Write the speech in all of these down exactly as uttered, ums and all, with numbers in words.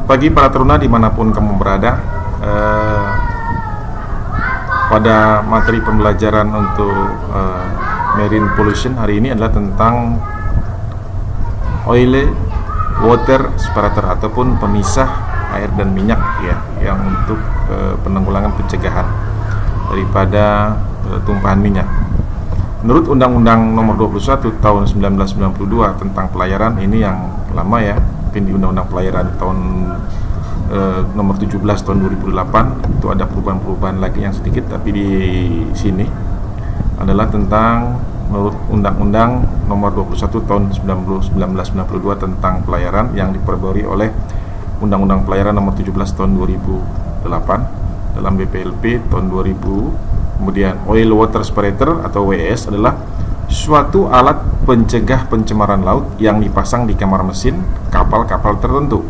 pagi para teruna dimanapun kamu berada. eh, Pada materi pembelajaran untuk eh, marine pollution hari ini adalah tentang oil water separator ataupun pemisah air dan minyak ya, yang untuk eh, penanggulangan pencegahan daripada eh, tumpahan minyak. Menurut Undang-Undang Nomor dua puluh satu Tahun seribu sembilan ratus sembilan puluh dua tentang pelayaran, ini yang lama ya, mungkin di Undang-Undang Pelayaran tahun eh, Nomor tujuh belas Tahun dua ribu delapan itu ada perubahan-perubahan lagi yang sedikit, tapi di sini adalah tentang menurut Undang-Undang Nomor dua puluh satu Tahun seribu sembilan ratus sembilan puluh dua tentang pelayaran yang diperbarui oleh Undang-Undang Pelayaran Nomor tujuh belas Tahun dua ribu delapan dalam B P L P tahun dua ribu. Kemudian oil water separator atau W S adalah suatu alat pencegah pencemaran laut yang dipasang di kamar mesin kapal-kapal tertentu.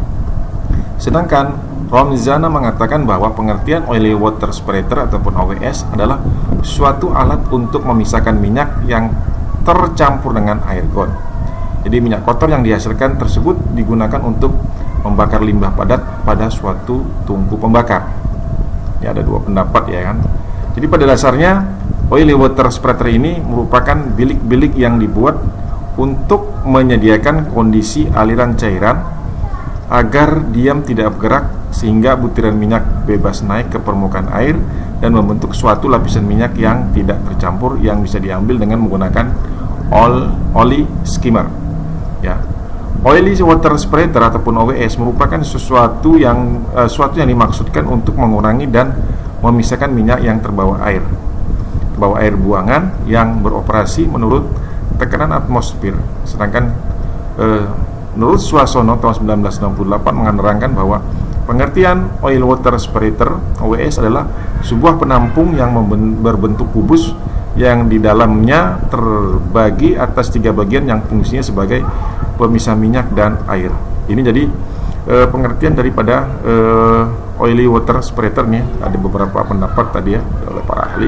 Sedangkan Romizana mengatakan bahwa pengertian oil water separator ataupun O W S adalah suatu alat untuk memisahkan minyak yang tercampur dengan air got. Jadi minyak kotor yang dihasilkan tersebut digunakan untuk membakar limbah padat pada suatu tungku pembakar. Ya, ada dua pendapat ya kan. Jadi pada dasarnya oil water separator ini merupakan bilik-bilik yang dibuat untuk menyediakan kondisi aliran cairan agar diam tidak bergerak sehingga butiran minyak bebas naik ke permukaan air dan membentuk suatu lapisan minyak yang tidak tercampur yang bisa diambil dengan menggunakan oil oli skimmer. Ya. Oily water separator ataupun O W S merupakan sesuatu yang uh, suatu yang dimaksudkan untuk mengurangi dan memisahkan minyak yang terbawa air, terbawa air buangan yang beroperasi menurut tekanan atmosfer. Sedangkan uh, menurut Swasono tahun seribu sembilan ratus enam puluh delapan menerangkan bahwa pengertian oil water separator O W S adalah sebuah penampung yang berbentuk kubus yang di dalamnya terbagi atas tiga bagian yang fungsinya sebagai pemisah minyak dan air. Ini jadi e, pengertian daripada e, oily water separator nih. Ada beberapa pendapat tadi ya oleh para ahli.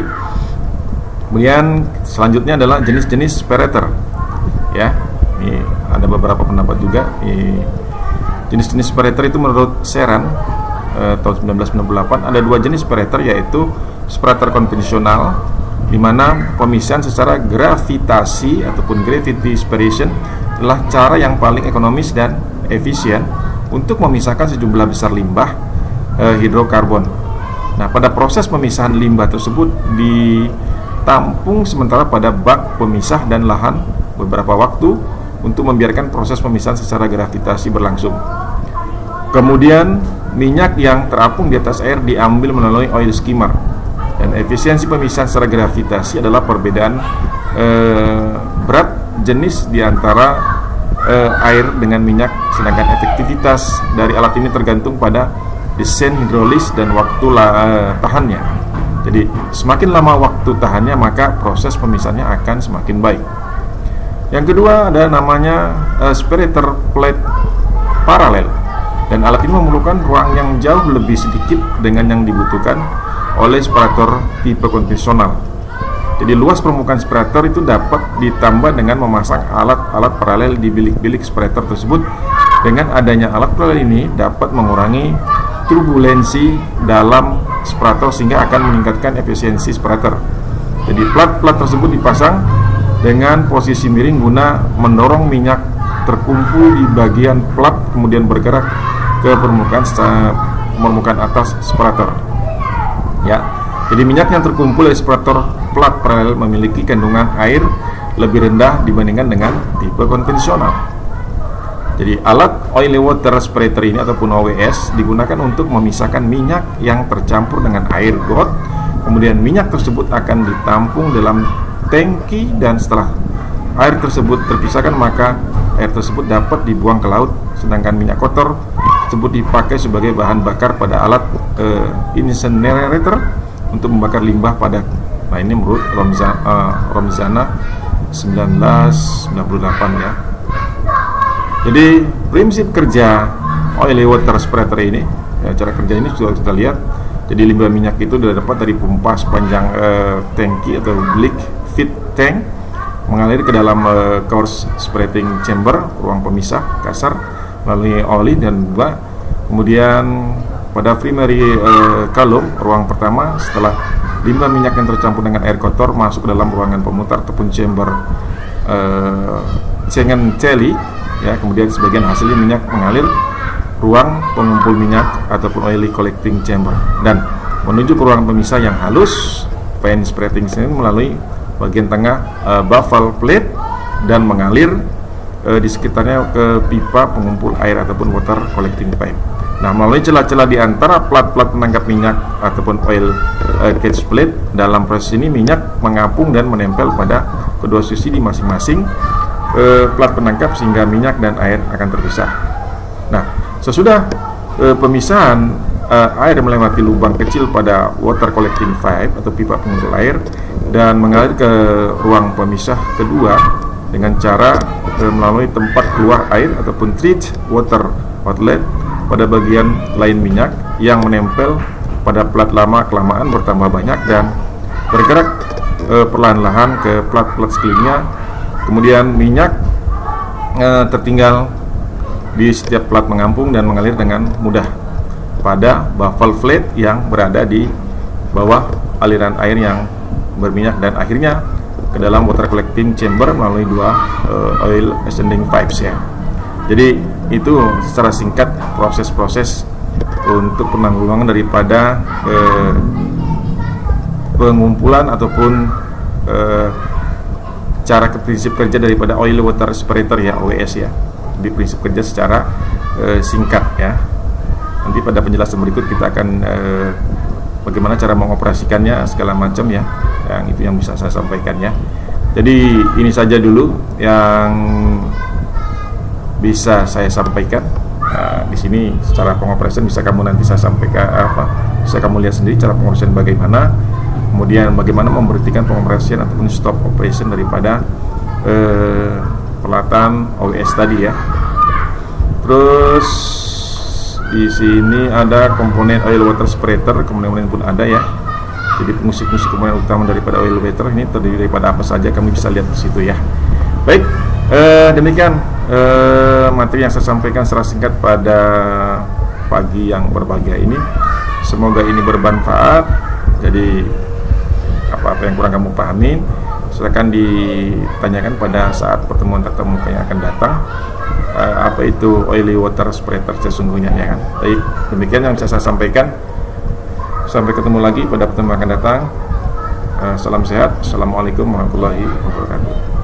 Kemudian selanjutnya adalah jenis-jenis separator. Ya, ini ada beberapa pendapat juga. Ini jenis-jenis separator itu menurut Sheran e, tahun seribu sembilan ratus sembilan puluh delapan ada dua jenis separator, yaitu separator konvensional di mana pemisahan secara gravitasi ataupun gravity separation adalah cara yang paling ekonomis dan efisien untuk memisahkan sejumlah besar limbah eh, hidrokarbon. Nah, pada proses pemisahan limbah tersebut ditampung sementara pada bak pemisah dan lahan beberapa waktu untuk membiarkan proses pemisahan secara gravitasi berlangsung. Kemudian minyak yang terapung di atas air diambil melalui oil skimmer. Dan efisiensi pemisahan secara gravitasi adalah perbedaan eh, berat jenis di antara eh, air dengan minyak, sedangkan efektivitas dari alat ini tergantung pada desain hidrolis dan waktu la, eh, tahannya. Jadi semakin lama waktu tahannya maka proses pemisahannya akan semakin baik. Yang kedua ada namanya eh, separator plate paralel, dan alat ini memerlukan ruang yang jauh lebih sedikit dengan yang dibutuhkan oleh separator tipe konvensional. Jadi luas permukaan separator itu dapat ditambah dengan memasang alat-alat paralel di bilik-bilik separator tersebut. Dengan adanya alat paralel ini dapat mengurangi turbulensi dalam separator sehingga akan meningkatkan efisiensi separator. Jadi plat-plat tersebut dipasang dengan posisi miring guna mendorong minyak terkumpul di bagian plat kemudian bergerak ke permukaan permukaan atas separator. Ya, jadi minyak yang terkumpul dari separator plat paralel memiliki kandungan air lebih rendah dibandingkan dengan tipe konvensional. Jadi alat oil water separator ini ataupun O W S digunakan untuk memisahkan minyak yang tercampur dengan air got. Kemudian minyak tersebut akan ditampung dalam tangki dan setelah air tersebut terpisahkan maka air tersebut dapat dibuang ke laut. Sedangkan minyak kotor tersebut dipakai sebagai bahan bakar pada alat uh, incinerator untuk membakar limbah padat. Nah, ini menurut Romizana, uh, Romizana seribu sembilan ratus sembilan puluh delapan ya. Jadi prinsip kerja oil water separator ini, ya, cara kerja ini sudah kita lihat. Jadi limbah minyak itu dapat dari pompa sepanjang uh, tangki atau bilik feed tank mengalir ke dalam uh, coarse separating chamber, ruang pemisah kasar, melalui oli dan juga Kemudian pada primary uh, column, ruang pertama, setelah limbah minyak yang tercampur dengan air kotor masuk ke dalam ruangan pemutar ataupun chamber uh, cengen celi, ya, kemudian sebagian hasilnya minyak mengalir ruang pengumpul minyak ataupun oily collecting chamber dan menuju ke ruang pemisah yang halus fine spreading ini melalui bagian tengah uh, baffle plate dan mengalir uh, di sekitarnya ke pipa pengumpul air ataupun water collecting pipe. Nah, melalui celah-celah di antara plat-plat penangkap minyak ataupun oil uh, catch plate, dalam proses ini minyak mengapung dan menempel pada kedua sisi di masing-masing uh, plat penangkap sehingga minyak dan air akan terpisah. Nah, sesudah uh, pemisahan uh, air melewati lubang kecil pada water collecting pipe atau pipa pengumpul air dan mengalir ke ruang pemisah kedua dengan cara uh, melalui tempat keluar air ataupun treat water outlet pada bagian lain minyak yang menempel pada plat lama kelamaan bertambah banyak dan bergerak e, perlahan-lahan ke plat-plat sekelilingnya. Kemudian minyak e, tertinggal di setiap plat mengampung dan mengalir dengan mudah pada baffle plate yang berada di bawah aliran air yang berminyak dan akhirnya ke dalam water collecting chamber melalui dua e, oil ascending pipes, ya. Jadi itu secara singkat proses-proses untuk penanggulangan daripada eh, pengumpulan ataupun eh, cara ke prinsip kerja daripada oil water separator, ya, O W S, ya. Di prinsip kerja secara eh, singkat, ya. Nanti pada penjelasan berikut kita akan eh, bagaimana cara mengoperasikannya segala macam, ya. Yang itu yang bisa saya sampaikan, ya. Jadi ini saja dulu yang bisa saya sampaikan. Nah, di sini secara pengoperasian bisa kamu nanti saya sampaikan apa? Bisa kamu lihat sendiri cara pengoperasian bagaimana. Kemudian bagaimana memberhentikan pengoperasian ataupun stop operation daripada eh, peralatan O W S tadi, ya. Terus di sini ada komponen oil water separator, komponen pun ada, ya. Jadi fungsi-fungsi komponen utama daripada oil water ini terdiri daripada apa saja kami bisa lihat di situ, ya. Baik, eh, demikian eh, materi yang saya sampaikan secara singkat pada pagi yang berbahagia ini. Semoga ini bermanfaat. Jadi apa-apa yang kurang kamu pahami silakan ditanyakan pada saat pertemuan tatap muka yang akan datang. Eh, apa itu oily water separator sesungguhnya, ya kan. Baik, demikian yang bisa saya sampaikan. Sampai ketemu lagi pada pertemuan akan datang. Eh, salam sehat. Assalamualaikum warahmatullahi wabarakatuh.